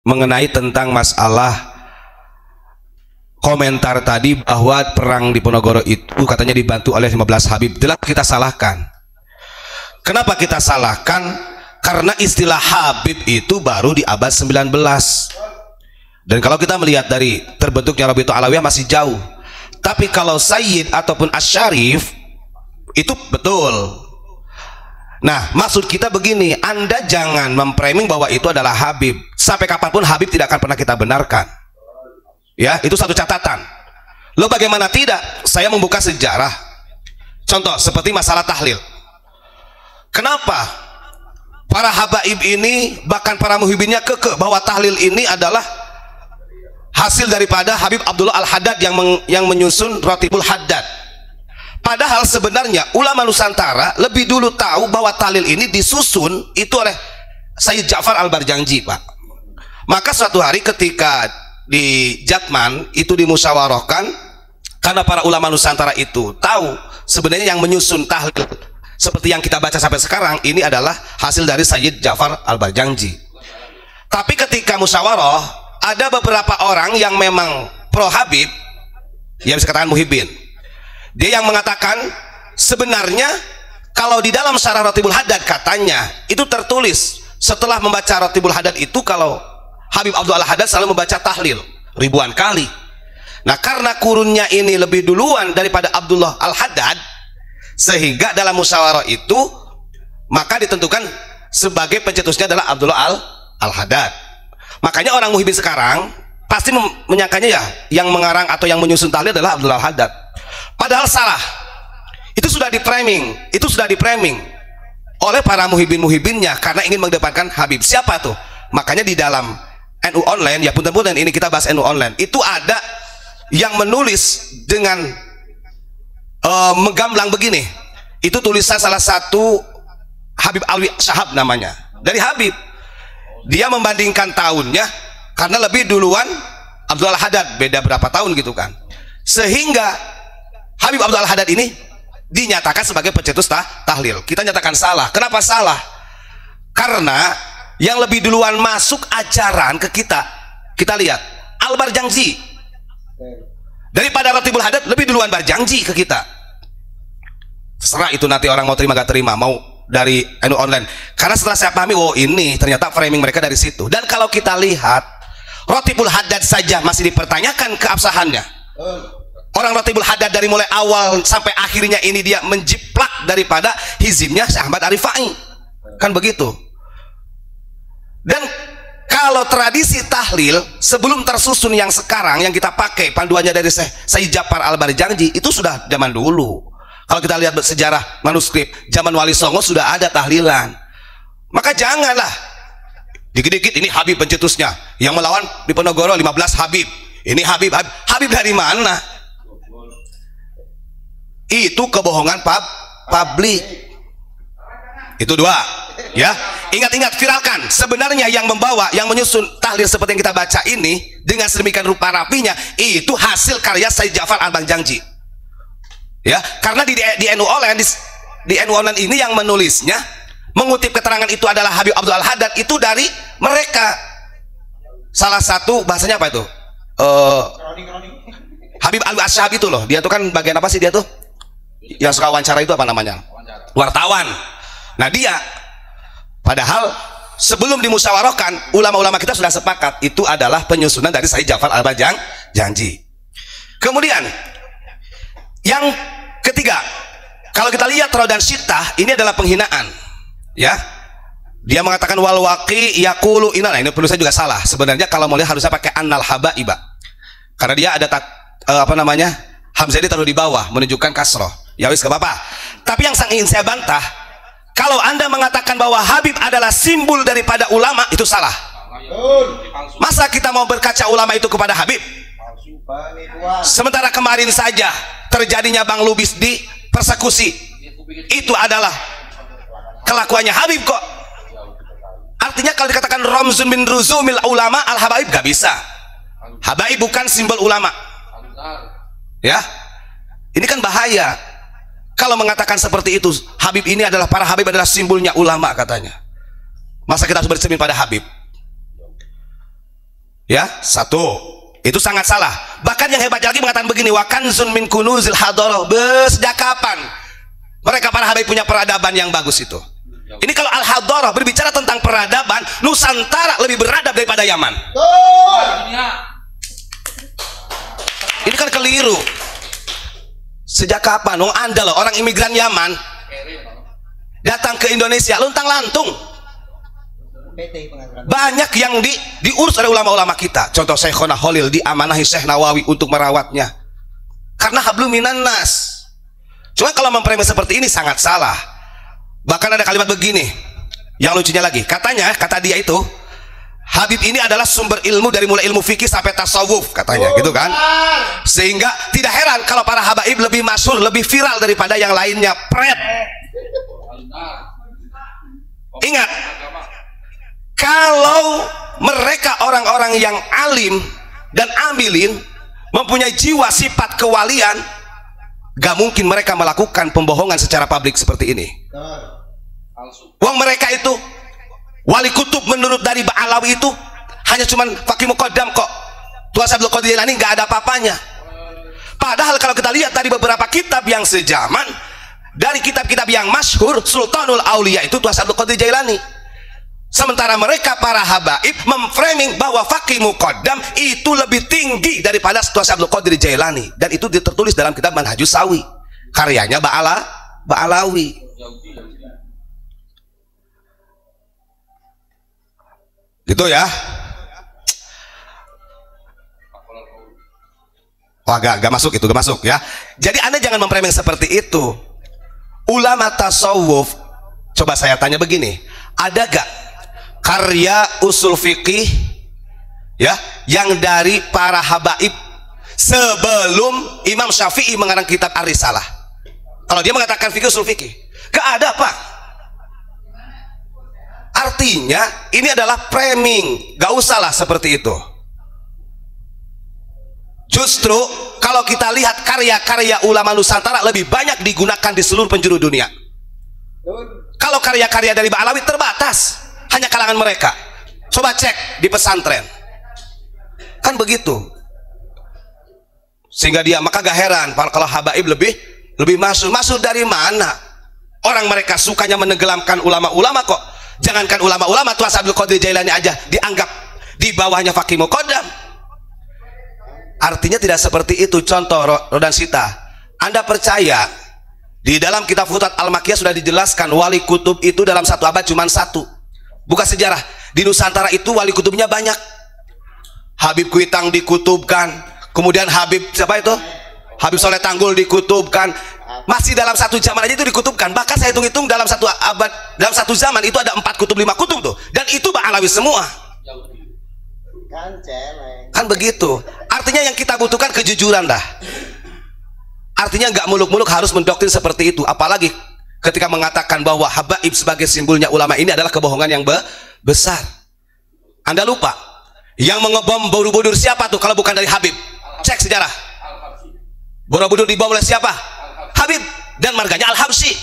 mengenai tentang masalah komentar tadi bahwa perang di Ponorogo itu katanya dibantu oleh 15 Habib. Jelas kita salahkan. Kenapa kita salahkan? Karena istilah Habib itu baru di abad 19. Dan kalau kita melihat dari terbentuknya Rabi'atul Alawiyah masih jauh. Tapi kalau Sayyid ataupun Asy-Syarif itu betul. Nah, maksud kita begini, Anda jangan memframing bahwa itu adalah Habib. Sampai kapanpun Habib tidak akan pernah kita benarkan. Ya, itu satu catatan. Loh, bagaimana tidak? Saya membuka sejarah. Contoh seperti masalah tahlil. Kenapa para habaib ini, bahkan para muhibinnya kekeh bahwa tahlil ini adalah hasil daripada Habib Abdullah Al-Haddad yang menyusun Ratibul Haddad. Padahal sebenarnya ulama Nusantara lebih dulu tahu bahwa tahlil ini disusun itu oleh Sayyid Ja'far Al-Barjangji, Pak. Maka suatu hari ketika di Jatman itu dimusyawarahkan, karena para ulama Nusantara itu tahu sebenarnya yang menyusun tahlil seperti yang kita baca sampai sekarang ini adalah hasil dari Sayyid Ja'far Al-Barjangji. Tapi ketika musyawarah, ada beberapa orang yang memang pro Habib, yang bisa katakan muhibin. Dia yang mengatakan sebenarnya kalau di dalam syarah Ratibul Haddad katanya itu tertulis setelah membaca Ratibul Haddad itu kalau Habib Abdullah Al-Haddad selalu membaca tahlil ribuan kali. Nah, karena kurunnya ini lebih duluan daripada Abdullah Al-Haddad, sehingga dalam musyawarah itu maka ditentukan sebagai pencetusnya adalah Abdullah Al-Haddad. Makanya orang muhibin sekarang pasti menyangkanya ya yang mengarang atau yang menyusun tahlil adalah Abdullah Al-Haddad. Padahal salah. Itu sudah di-framing oleh para muhibin-muhibinnya karena ingin mengedepankan Habib. Siapa tuh? Makanya di dalam NU Online, ya punten-punten ini kita bahas NU Online, itu ada yang menulis dengan menggamblang begini. Itu tulisan salah satu Habib Alwi Syahab namanya, dari Habib. Dia membandingkan tahunnya karena lebih duluan Abdullah Al-Haddad, beda berapa tahun gitu kan, sehingga Habib Abdullah Al-Haddad ini dinyatakan sebagai pencetus tahlil. Kita nyatakan salah. Kenapa salah? Karena yang lebih duluan masuk ajaran ke kita lihat Al-Barjangji. Daripada Ratibul Haddad lebih duluan Barjangji ke kita. Serah itu nanti orang mau terima gak terima, mau dari NU Online. Karena setelah saya pahami, oh ini ternyata framing mereka dari situ. Dan kalau kita lihat Ratibul Haddad saja masih dipertanyakan keabsahannya. Orang Ratibul Haddad dari mulai awal sampai akhirnya ini dia menjiplak daripada hizibnya Syekh Ahmad Arifai. Kan begitu. Dan kalau tradisi tahlil sebelum tersusun yang sekarang yang kita pakai panduannya dari Sayyid Ja'far Al-Barjangji itu sudah zaman dulu. Kalau kita lihat sejarah manuskrip zaman Wali Songo sudah ada tahlilan. Maka janganlah dikit-dikit ini Habib pencetusnya, yang melawan di Ponorogo 15 Habib. Ini Habib dari mana? Itu kebohongan publik. Itu dua. Ya, ingat-ingat, viralkan. Sebenarnya yang membawa, yang menyusun tahlil seperti yang kita baca ini dengan sedemikian rupa rapinya itu hasil karya Sayyid Ja'far Al-Barjangji. Ya, karena di NU Online, di NU Online ini yang menulisnya mengutip keterangan itu adalah Habib Abdullah Al-Haddad itu dari mereka. Salah satu bahasanya apa itu? Habib Al-Asyhab itu loh. Dia tuh kan bagian apa sih dia tuh? Yang suka wawancara itu apa namanya? Wartawan. Nah, dia padahal sebelum dimusyawarahkan ulama-ulama kita sudah sepakat itu adalah penyusunan dari Sayyid Ja'far Al-Barjangji. Kemudian yang ketiga, kalau kita lihat Raudan Syitah ini adalah penghinaan. Ya. Dia mengatakan wal waqi yaqulu inna. Ini penulisnya juga salah. Sebenarnya kalau mau lihat harusnya pakai annal habaiba. Karena dia ada hamzah ditaruh di bawah menunjukkan kasroh. Ya wis, gak apa-apa. Tapi yang ingin saya bantah, kalau Anda mengatakan bahwa Habib adalah simbol daripada ulama, itu salah. Masa kita mau berkaca ulama itu kepada Habib? Sementara kemarin saja terjadinya Bang Lubis di persekusi, itu adalah kelakuannya Habib kok. Artinya kalau dikatakan Ramzun min ruzumil ulama al-habaib, gak bisa. Habaib bukan simbol ulama. Ya, ini kan bahaya kalau mengatakan seperti itu. Habib ini adalah, para Habib adalah simbolnya ulama katanya. Masa kita harus bercermin pada Habib? Ya, satu. Itu sangat salah. Bahkan yang hebat lagi mengatakan begini, wa kanzun min kunuzil hadarah. Sejak kapan mereka para habaib punya peradaban yang bagus itu? Ini kalau al-hadarah berbicara tentang peradaban, Nusantara lebih beradab daripada Yaman. Ini kan keliru. Sejak kapan? Anda loh, orang imigran Yaman datang ke Indonesia luntang lantung. Banyak yang diurus oleh ulama-ulama kita. Contoh Syekhona Khalil diamanahi Syekh Nawawi untuk merawatnya karena hablum minan nas. Cuma kalau mempremi seperti ini sangat salah. Bahkan ada kalimat begini yang lucunya lagi, katanya, kata dia itu, Habib ini adalah sumber ilmu dari mulai ilmu fikih sampai tasawuf, katanya gitu kan. Sehingga tidak heran kalau para habaib lebih masyhur, lebih viral daripada yang lainnya. Pret. Ingat, kalau mereka orang-orang yang alim dan amilin, mempunyai jiwa sifat kewalian, gak mungkin mereka melakukan pembohongan secara publik seperti ini. Wong mereka itu wali kutub menurut dari Ba'alawi itu hanya cuman Faqih Muqaddam kok. Tuan Abdul Qadir Jailani gak ada apa-apanya. Padahal kalau kita lihat tadi beberapa kitab yang sejaman, dari kitab-kitab yang masyhur, Sultanul Aulia itu Tuan Abdul Qadir Jailani. Sementara mereka para habaib memframing bahwa Faqih Muqaddam itu lebih tinggi daripada Tuan Abdul Qadir Jailani, dan itu tertulis dalam kitab Manhajus Sawi, karyanya Ba'alawi. Gitu ya. Oh, gak masuk itu, gak masuk ya. Jadi Anda jangan memframing seperti itu. Ulama tasawuf, coba saya tanya begini, ada gak karya usul fikih ya yang dari para habaib sebelum Imam Syafi'i mengarang kitab Ar-Risalah? Kalau dia mengatakan fikih usul fikih, gak ada Pak. Artinya ini adalah framing, gak usahlah seperti itu. Justru kalau kita lihat karya-karya ulama Nusantara lebih banyak digunakan di seluruh penjuru dunia. Kalau karya-karya dari Ba'alawi terbatas, hanya kalangan mereka. Coba cek di pesantren, kan begitu. Sehingga dia, maka gak heran kalau habaib lebih masuk dari mana? Orang mereka sukanya menenggelamkan ulama-ulama kok. Jangankan ulama-ulama, Tuan Abdul Qadir Jailani aja dianggap di bawahnya Faqih Muqaddam. Artinya tidak seperti itu. Contoh Rodan Sita, Anda percaya di dalam kitab Futuhat Al-Makkiyah sudah dijelaskan wali kutub itu dalam satu abad cuma satu. Buka sejarah, di Nusantara itu wali kutubnya banyak. Habib Kuitang dikutubkan, kemudian Habib siapa itu? Habib Soleh Tanggul dikutubkan. Masih dalam satu zaman aja itu dikutubkan. Bahkan saya hitung-hitung dalam satu abad, dalam satu zaman itu ada 4 kutub 5 kutub tuh, dan itu Ba'alawi semua. Kan begitu. Artinya yang kita butuhkan kejujuran dah. Artinya nggak muluk-muluk harus mendoktrin seperti itu. Apalagi ketika mengatakan bahwa habaib sebagai simbolnya ulama, ini adalah kebohongan yang besar. Anda lupa yang mengebom Borobudur siapa tuh kalau bukan dari Habib? Cek sejarah. Borobudur dibom oleh siapa? Habib, dan marganya Al-Habsyi.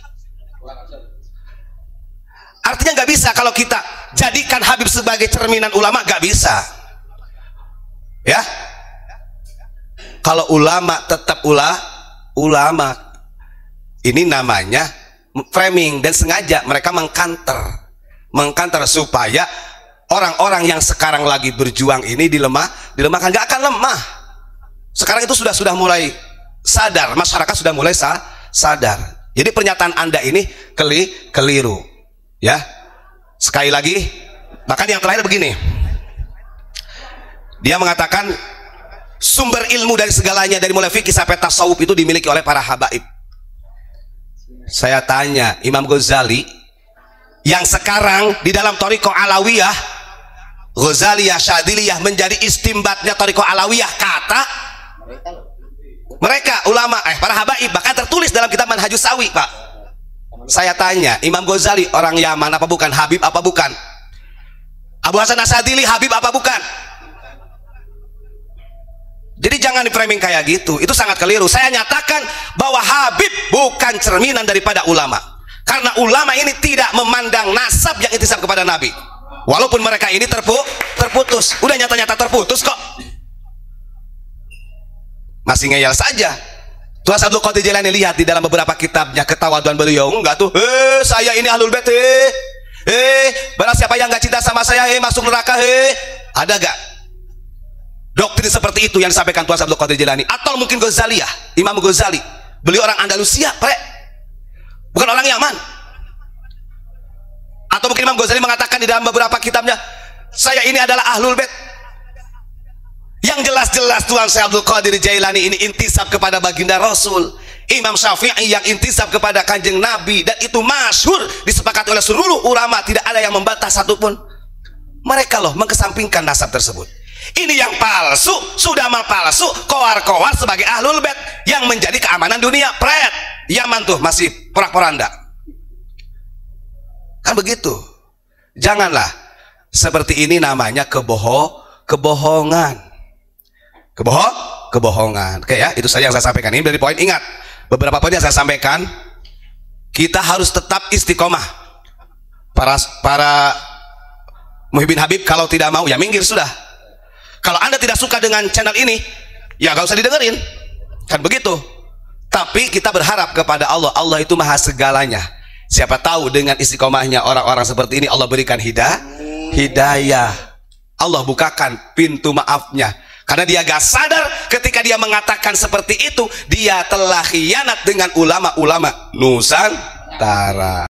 Artinya nggak bisa kalau kita jadikan Habib sebagai cerminan ulama, nggak bisa ya. Kalau ulama tetap ulama, ini namanya framing, dan sengaja mereka mengkanter supaya orang-orang yang sekarang lagi berjuang ini dilemahkan. Nggak akan lemah. Sekarang itu sudah mulai sadar, masyarakat sudah mulai sadar. Jadi pernyataan Anda ini keliru ya. Sekali lagi, bahkan yang terakhir begini, dia mengatakan sumber ilmu dari segalanya, dari mulai fikih sampai tasawuf itu dimiliki oleh para habaib. Saya tanya, Imam Ghazali yang sekarang di dalam Thariqah Alawiyah, Ghazaliyah, Syadiliyah menjadi istimbatnya Thariqah Alawiyah, kata mereka ulama, para habaib, bahkan tertulis dalam kitab Manhajus Sawi, Pak. Saya tanya, Imam Ghazali orang Yaman apa bukan? Habib apa bukan? Abu Hasan Asadili Habib apa bukan? Jadi jangan di framing kayak gitu, itu sangat keliru. Saya nyatakan bahwa Habib bukan cerminan daripada ulama, karena ulama ini tidak memandang nasab yang intisab kepada Nabi. walaupun mereka ini terputus. Udah nyata-nyata terputus kok, masih ngeyel saja. Tuan Abdul Qadir Jailani lihat di dalam beberapa kitabnya ketawaduan beliau, enggak tuh, saya ini ahlul bait, barang siapa yang nggak cinta sama saya, masuk neraka, ada gak doktrin seperti itu yang disampaikan Tuan Abdul Qadir Jailani? Atau mungkin Ghazaliyah, Imam Ghazali, beliau orang Andalusia, bukan orang Yaman. Atau mungkin Imam Ghazali mengatakan di dalam beberapa kitabnya, saya ini adalah ahlul bait. Yang jelas-jelas Tuan Syekh Abdul Qadir Jailani ini intisab kepada baginda Rasul. Imam Syafi'i yang intisab kepada kanjeng Nabi, dan itu masyhur disepakati oleh seluruh ulama, tidak ada yang membantah satupun. Mereka loh mengesampingkan nasab tersebut. Ini yang palsu, sudah mah palsu, kowar-kowar sebagai ahlul bait yang menjadi keamanan dunia. Yaman tuh masih porak-poranda. Kan begitu. Janganlah seperti ini, namanya kebohongan. Kebohongan. Oke ya, itu saja yang saya sampaikan. Ini dari poin, ingat beberapa poin yang saya sampaikan. Kita harus tetap istiqomah. Para muhibbin Habib kalau tidak mau ya minggir sudah. Kalau Anda tidak suka dengan channel ini, ya gak usah didengerin, kan begitu. Tapi kita berharap kepada Allah. Allah itu maha segalanya. Siapa tahu dengan istiqomahnya orang-orang seperti ini, Allah berikan hidayah. Allah bukakan pintu maafnya. Karena dia gak sadar ketika dia mengatakan seperti itu, dia telah khianat dengan ulama-ulama Nusantara.